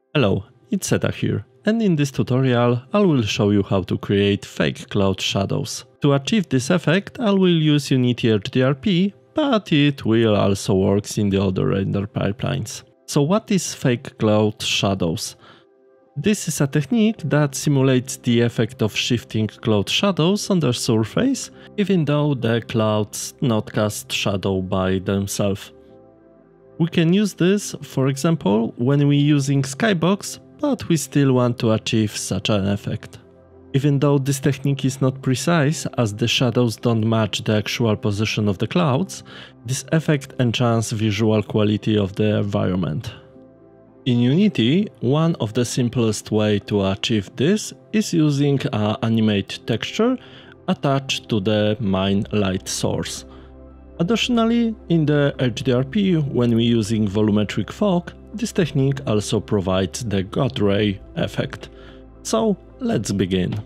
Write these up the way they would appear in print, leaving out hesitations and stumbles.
Hello, it's Seta here, and in this tutorial I will show you how to create fake cloud shadows. To achieve this effect I will use Unity HDRP, but it will also work in the other render pipelines. So what is fake cloud shadows? This is a technique that simulates the effect of shifting cloud shadows on the surface, even though the clouds not cast shadow by themselves. We can use this, for example, when we're using skybox, but we still want to achieve such an effect. Even though this technique is not precise, as the shadows don't match the actual position of the clouds, this effect enhances visual quality of the environment. In Unity, one of the simplest ways to achieve this is using an animate texture attached to the main light source. Additionally, in the HDRP, when we're using volumetric fog, this technique also provides the God ray effect. So let's begin.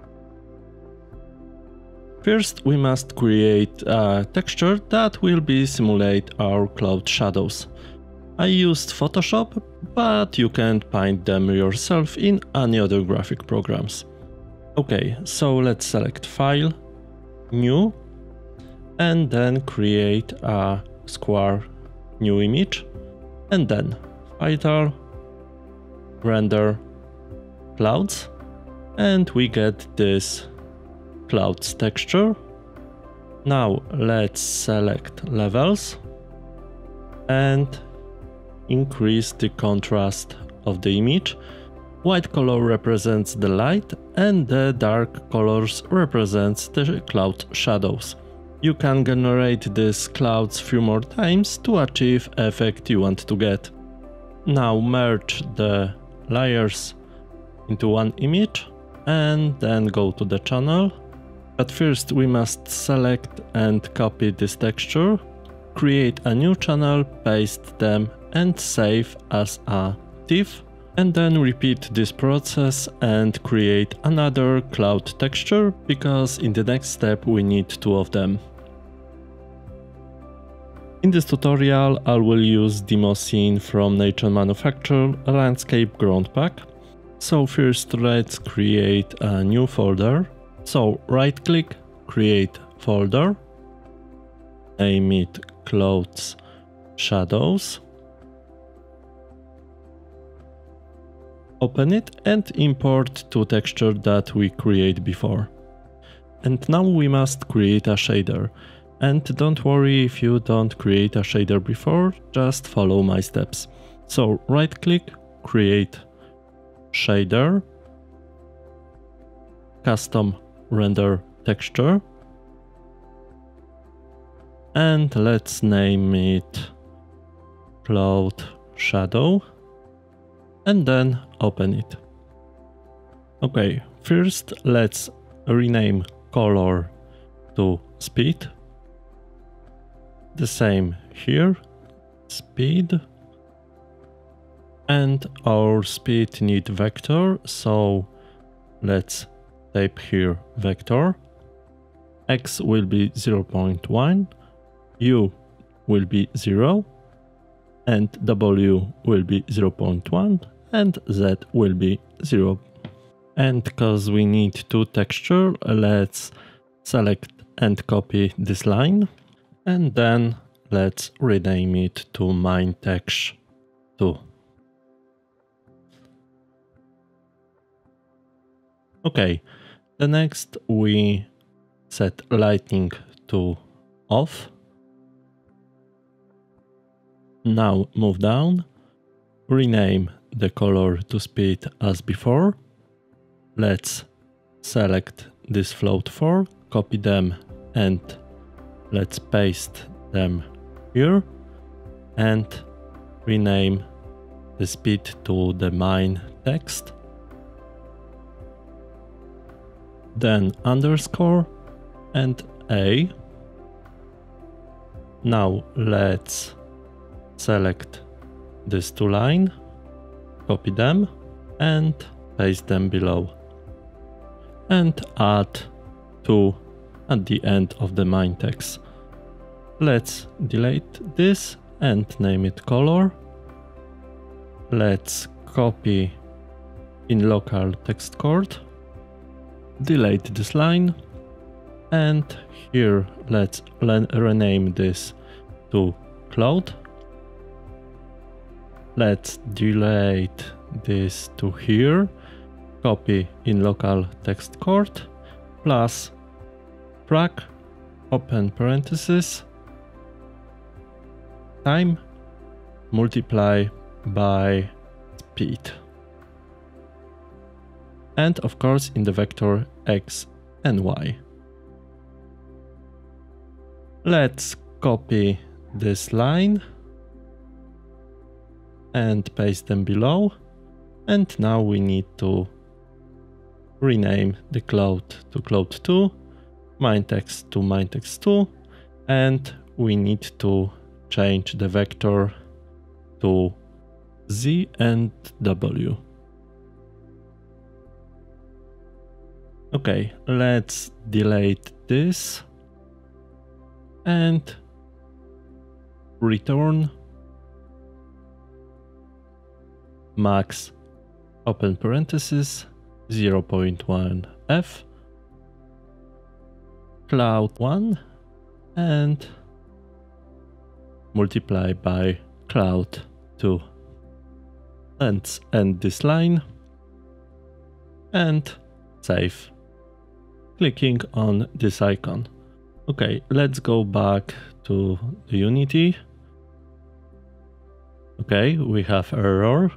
First, we must create a texture that will simulate our cloud shadows. I used Photoshop, but you can paint them yourself in any other graphic programs. Okay, so let's select File, New, and then create a square new image, and then File, Render, Clouds, and we get this clouds texture. Now let's select Levels and increase the contrast of the image. White color represents the light and the dark colors represents the cloud shadows. You can generate these clouds few more times to achieve effect you want to get. Now merge the layers into one image and then go to the channel. But first we must select and copy this texture, create a new channel, paste them and save as a TIFF, and then repeat this process and create another cloud texture, because in the next step we need two of them. In this tutorial I will use demo scene from Nature Manufacture Landscape Ground Pack. So first let's create a new folder. So right click, create folder, name it Clouds Shadows. Open it and import two textures that we created before. And now we must create a shader. And don't worry if you don't create a shader before, just follow my steps. So right click, create shader, custom render texture, and let's name it cloud shadow, and then open it. Okay, first let's rename color to speed. The same here, speed, and our speed need vector, so let's type here vector. X will be 0.1, U will be 0, and W will be 0.1, and Z will be 0. And because we need two texture, let's select and copy this line. And then let's rename it to main text 2. Okay, the next we set lighting to off. Now move down, rename the color to speed as before. Let's select this float 4, copy them and let's paste them here and rename the speed to the main text. Then underscore and A. Now let's select these two lines, copy them and paste them below. And add 2 at the end of the main text. Let's delete this and name it color. Let's copy in local text chord, delete this line, and here let's rename this to cloud. Let's delete this to here, copy in local text chord, plus frac, open parenthesis, time, multiply by speed. And of course in the vector x and y. Let's copy this line and paste them below. And now we need to rename the cloud to cloud2, main.text to main.text2, and we need to change the vector to z and w. Okay, let's delete this and return max, open parenthesis, 0.1 f, cloud1, and multiply by cloud2. Let's end this line and save, clicking on this icon. Okay, let's go back to the Unity. Okay, we have error.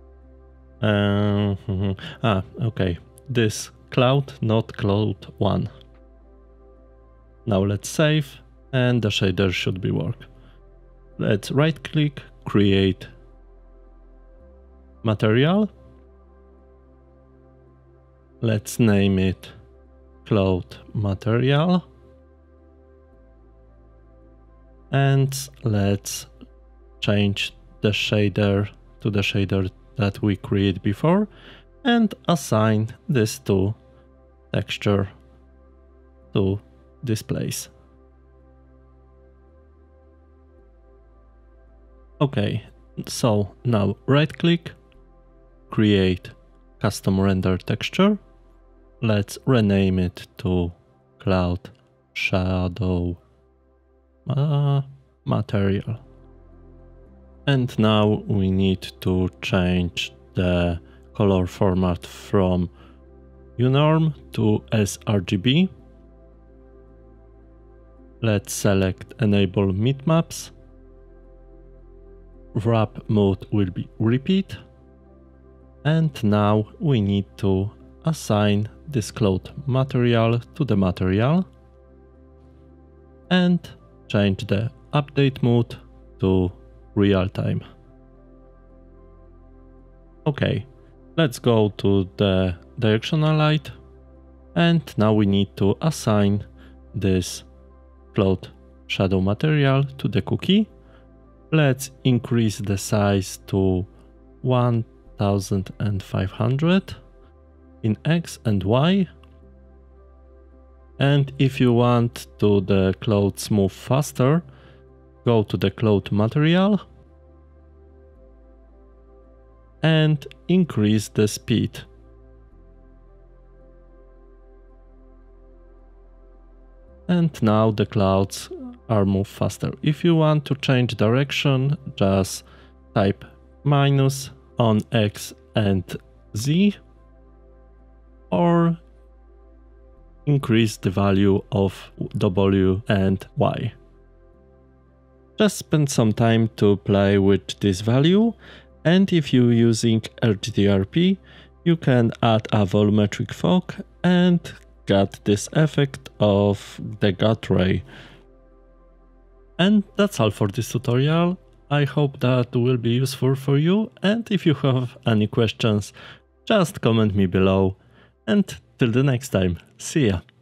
Okay, this cloud, not cloud1. Now let's save, and the shader should be work. Let's right click, create material. Let's name it cloud material. And let's change the shader to the shader that we created before and assign this to texture to this place. Okay, so now right click, create custom render texture. Let's rename it to cloud shadow material. And now we need to change the color format from UNORM to sRGB. Let's select enable bitmaps. Wrap mode will be repeat. And now we need to assign this cloud material to the material and change the update mode to real time. Okay, let's go to the directional light, and now we need to assign this cloud shadow material to the cookie. Let's increase the size to 1500 in X and Y. And if you want to the cloud move faster, go to the cloud material and increase the speed. And now the clouds are moved faster. If you want to change direction, just type minus on X and Z, or increase the value of W and Y. Just spend some time to play with this value, and if you're using HDRP, you can add a volumetric fog and get this effect of the gut ray. And that's all for this tutorial. I hope that will be useful for you, and if you have any questions, just comment me below. And till the next time, see ya!